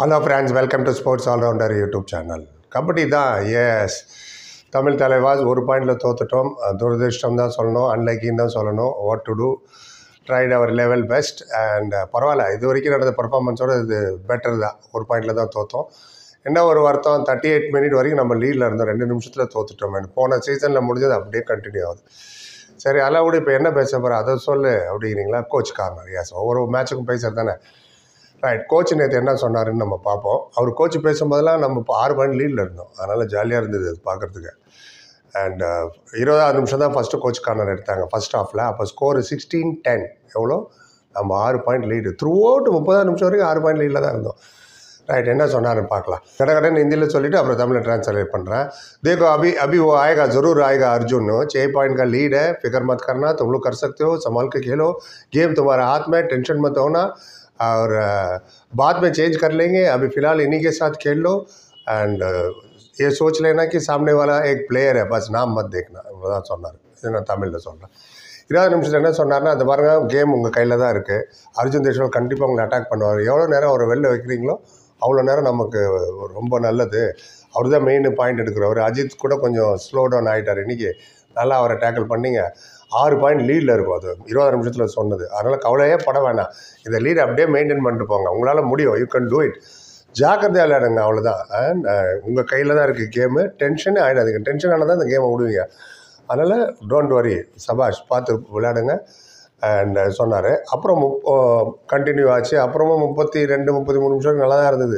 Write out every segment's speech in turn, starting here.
Hello friends, welcome to sports allrounder YouTube channel. Kabaddi தான். Yes, Tamil Thalaivas ஒரு பாயிண்டில் தோத்துட்டோம். துரதிருஷ்டம் தான் சொல்லணும், அன்லைக்கின்னு தான் சொல்லணும். What to do, tried our level best and பரவாயில்ல. இது வரைக்கும் நடந்த பர்ஃபார்மன்ஸோடு இது பெட்டர் தான். ஒரு பாயிண்டில் தான் தோற்றோம். என்ன ஒரு வருத்தம், 38 மினிட் வரைக்கும் நம்ம லீடில் இருந்தோம், 2 நிமிஷத்தில் தோத்துட்டோம். போன சீசனில் முடிஞ்சது அப்படியே கண்டினியூ ஆகுது. சரி, அதெல்லாம் கூட இப்போ என்ன பேச போகிறேன் அதை சொல்லு அப்படிங்கிறீங்களா? Coach corner. எஸ், ஒவ்வொரு மேட்சுக்கும் பேசுறது தானே. ரைட், கோச் நேற்று என்ன சொன்னாருன்னு நம்ம பார்ப்போம். அவர் கோச் பேசும்போதெல்லாம் நம்ம இப்போ 6 பாயிண்ட் லீடில் இருந்தோம். அதனால் ஜாலியாக இருந்தது அது பார்க்குறதுக்கு. அண்ட் 20வது நிமிஷம் தான் ஃபஸ்ட்டு கோச் கார்னர் எடுத்தாங்க ஃபஸ்ட் ஹாஃபில். அப்போ ஸ்கோர் 16-10. எவ்வளோ? நம்ம 6 பாயிண்ட் லீடு. த்ரூ அவுட் 30வது நிமிஷம் வரைக்கும் 6 பாயிண்ட் லீடில் தான் இருந்தோம். राइट, என்ன சொன்னாருன்னு பார்க்கலாம். கடகடன் ஹிந்தியில் சொல்லிவிட்டு அப்புறம் தமிழில் ट्रांसलेट பண்ணுறேன். देखो अभी वो आएगा, ज़रूर आएगा अर्जुन. 6 पॉइंट का लीड है, फिक्र मत करना, तुम लोग कर सकते हो, संभाल के खेलो, गेम तुम्हारा हाथ में, टेंशन मत होना, और बाद में चेंज कर लेंगे, अभी फ़िलहाल इन्हीं के साथ खेल लो एंड ये सोच लेना कि सामने वाला एक प्लेयर है, बस नाम मत देखना. இவ்வளோதான் சொன்னார். இது நான் தமிழில் சொல்கிறேன். 20 நிமிஷத்தில் என்ன சொன்னார்னா, அந்த பாருங்கள், கேம் உங்கள் கையில் தான் இருக்குது. அர்ஜுன் தேஷ்வால் கண்டிப்பாக உங்களை அட்டாக் பண்ணுவார். எவ்வளோ நேரம் அவரை வெளில வைக்கிறீங்களோ அவ்வளோ நேரம் நமக்கு ரொம்ப நல்லது. அவர் தான் மெயின் பாயிண்ட் எடுக்கிறவர். அஜித் கூட கொஞ்சம் ஸ்லோ டவுன் ஆகிட்டார். இன்றைக்கி நல்லா அவரை டேக்கிள் பண்ணிங்க. 6 பாயிண்ட் லீடில் இருக்கும். அது 20 நிமிஷத்தில் சொன்னது. அதனால் கவலையே பட வேணாம். இந்த லீடை அப்படியே மெயின்டைன் பண்ணிட்டு போங்க. உங்களால் முடியும். You can do it. ஜாக்கிரதையாக விளையாடுங்க, அவ்வளோதான். அண்ட் உங்கள் கையில் தான் இருக்குது கேமு. டென்ஷனே ஆகிடாதுங்க. டென்ஷன் ஆனால் தான் இந்த கேமை விடுவீங்க. அதனால் டோன்ட் வரி, சபாஷ், பார்த்து விளையாடுங்க அண்ட் சொன்னார். அப்புறம் கண்டினியூ ஆச்சு. அப்புறமும் 32-33 நிமிஷம் நல்லா தான் இருந்தது.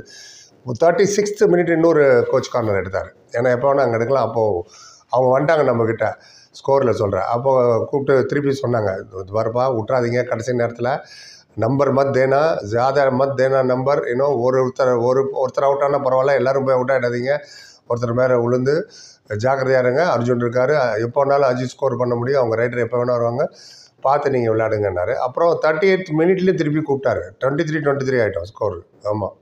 36th மினிட் இன்னொரு கோச் கார்னர் எடுத்தார். ஏன்னா எப்போ வேணால் அங்கே எடுக்கலாம். அப்போது அவங்க வந்துட்டாங்க நம்மக்கிட்ட, ஸ்கோரில் சொல்கிறேன். அப்போது கூப்பிட்டு திருப்பி சொன்னாங்க, வரப்பா விட்றாதீங்க, கடைசி நேரத்தில் நம்பர் மத் தேனா, ஜியாதா மத் தேனா நம்பர். இன்னும் ஒருத்தர் அவுட் ஆனால் பரவாயில்ல, எல்லோரும் போய் அவுட் ஆகிடாதீங்க, ஒருத்தர் மேலே விழுந்து ஜாக்கிரதையாக இருங்க. அர்ஜுன் இருக்கார், எப்போ வேணாலும் அஜித் ஸ்கோர் பண்ண முடியும், அவங்க ரைட்டர் எப்போ வேணால் வருவாங்க, பார்த்து நீங்கள் விளையாடுங்கன்னாரு. அப்புறம் 38th மினிட்லேயும் திருப்பி கூப்பிட்டாரு. 23-23 ஆகிட்டோம் ஸ்கோர். ஆமாம்,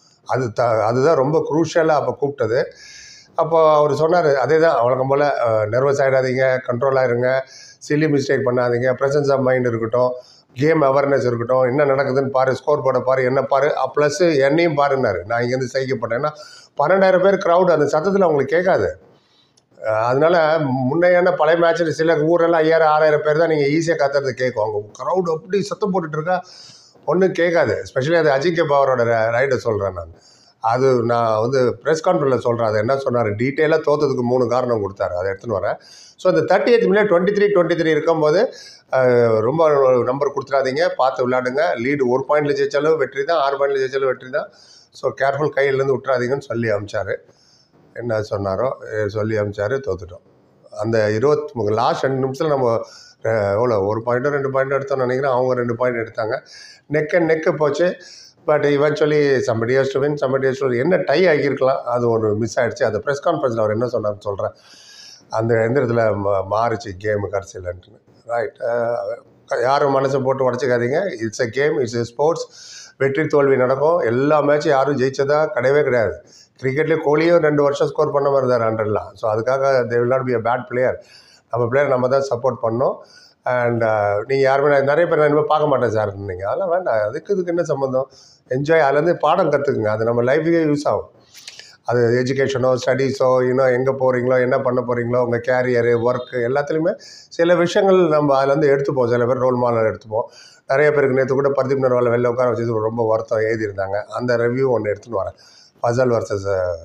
அதுதான் ரொம்ப குரூஷியலாக அப்போ கூப்பிட்டது. அப்போ அவர் சொன்னார், அதே தான், வழக்கம் போல் நர்வஸ் ஆகிடாதீங்க, கண்ட்ரோலாக இருங்க, சில்லி மிஸ்டேக் பண்ணாதீங்க, ப்ரெசன்ஸ் ஆஃப் மைண்ட் இருக்கட்டும், கேம் அவேர்னஸ் இருக்கட்டும், என்ன நடக்குதுன்னு பாரு, ஸ்கோர் போர்டை பாரு, என்ன பாரு, ப்ளஸ் என்னையும் பாருன்னாரு. நான் இங்கேருந்து சைக்கப்பட்டேன். ஏன்னா 12,000 பேர் க்ரௌடு, அந்த சத்தத்தில் அவங்களுக்கு கேட்காது. அதனால் முன்னையான பழைய மேட்ச்சில் சில ஊரெல்லாம் 5,000-6,000 பேர் தான் நீங்கள் ஈஸியாக கத்துறது கேட்கும். அவங்க க்ரௌடு அப்படி சத்தம் போட்டுட்ருக்கா, ஒன்றும் கேட்காது. ஸ்பெஷலி அது அஜிங்கே பவரோட ரைடை சொல்கிறேன் நான். அது நான் ப்ரெஸ் கான்ஃபரன்ஸில் சொல்கிறேன். அது என்ன சொன்னார், டீட்டெயிலாக தோற்றதுக்கு 3 காரணம் கொடுத்தாரு. அதை எடுத்துன்னு வரேன். ஸோ அந்த 38th மினிட் 23-23 இருக்கும்போது ரொம்ப நம்பர் கொடுத்துடாதீங்க, பார்த்து விளையாடுங்க. லீடு 1 பாயிண்டில் ஜெயிச்சாலும் வெற்றி தான், 6 பாயிண்டில் ஜெயிச்சாலும் வெற்றி தான். ஸோ கேர்ஃபுல், கையிலேருந்து விட்டுறாதீங்கன்னு சொல்லி அனுப்பிச்சார். என்ன சொன்னாரோ சொல்லி அனுப்பிச்சார். தோத்துட்டோம். அந்த லாஸ்ட் 2 நிமிஷத்தில் நம்ம எவ்வளோ 1 பாயிண்ட்டோ 2 பாயிண்ட்டோ எடுத்தோம்னு நினைக்கிறேன். அவங்க 2 பாயிண்ட் எடுத்தாங்க. நெக்கு போச்சு. But eventually somebody has to win, somebody has to win. என்ன டை ஆகியிருக்கலாம், அது ஒன்று மிஸ் ஆகிடுச்சு. அந்த ப்ரெஸ் கான்ஃபரன்ஸில் அவர் என்ன சொன்னார்னு சொல்கிறேன். அந்த எந்திரத்தில் மாறிச்சு கேமு கடைசியிலன்ட்டுன்னு. ரைட், யாரும் மனசை போட்டு உடச்சிக்காதீங்க. It's a game, it's a sports. வெற்றி தோல்வி நடக்கும். எல்லா மேட்சும் யாரும் ஜெயிச்சதா கிடையவே கிடையாது. கிரிக்கெட்லேயே கோலியும் 2 வருஷம் ஸ்கோர் பண்ண மாதிரி இருந்தார் 100லாம். ஸோ அதுக்காக they will not be a bad player. நம்ம பிளேயர் நம்ம தான் சப்போர்ட் பண்ணோம். அண்ட் நீங்கள் யாருமே, நிறைய பேர் நான் இனிமேல் பார்க்க மாட்டேன் சார் நீங்கள், அதெல்லாம் வேண்டாம். இதுக்கு என்ன சம்மந்தம்? என்ஜாய், அதுலேருந்து பாடம் கற்றுக்குங்க. அது நம்ம லைஃபுக்கே யூஸ் ஆகும். அது எஜுகேஷனோ ஸ்டடீஸோ, இன்னும் எங்கே போகிறீங்களோ, என்ன பண்ண போகிறீங்களோ, உங்கள் கேரியரு, ஒர்க்கு, எல்லாத்துலேயுமே சில விஷயங்கள் நம்ம அதுலேருந்து எடுத்துப்போம். சில பேர் ரோல் மாடல் எடுத்துப்போம். நிறைய பேருக்கு நேற்று கூட பர்தீப் நர்வாலை வெளில உட்கார வச்சு ரொம்ப வருத்தம் எழுதியிருந்தாங்க. அந்த ரிவ்யூ ஒன்று எடுத்துன்னு வரேன். ஃபசல் வர்சஸ்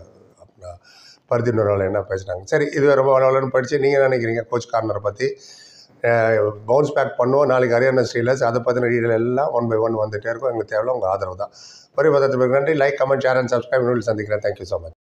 பர்தீப் நர்வால் என்ன பேசுகிறாங்க. சரி, இது ரொம்ப வளவலன்னு படித்து நீங்கள் என்ன நினைக்கிறீங்க கோச் கார்னரை பற்றி? பவுன்ஸ் பேக் பண்ணுவோம். நாளைக்கு ஹரியானா ஸ்டீலர்ஸ், அதை பற்றின டீட்டெயில் எல்லாம் 1 by 1 வந்துகிட்டே இருக்கும். எங்களுக்கு தேவையில்ல உங்கள் ஆதரவு தான். ஒரே பதத்துக்கு நன்றி. Like, comment, share and subscribe. சந்திக்கிறேன். Thank you so much.